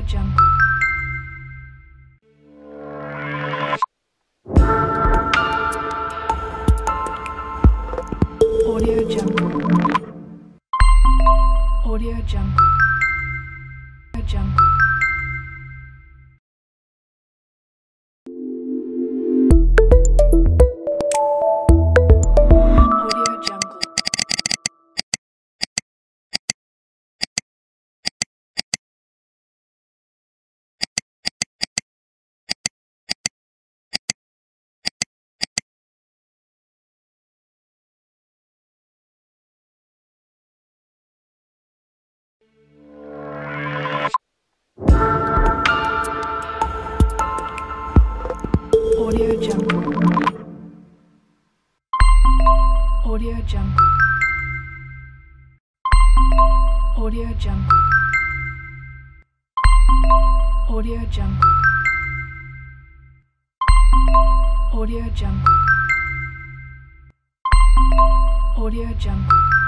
Jungle. Audio Jungle. Audio Jungle. Jungle. Audio Jungle. Audio Jungle. Audio Jungle. Audio Jungle. Audio Jungle. Audio Jungle. Audio Jungle.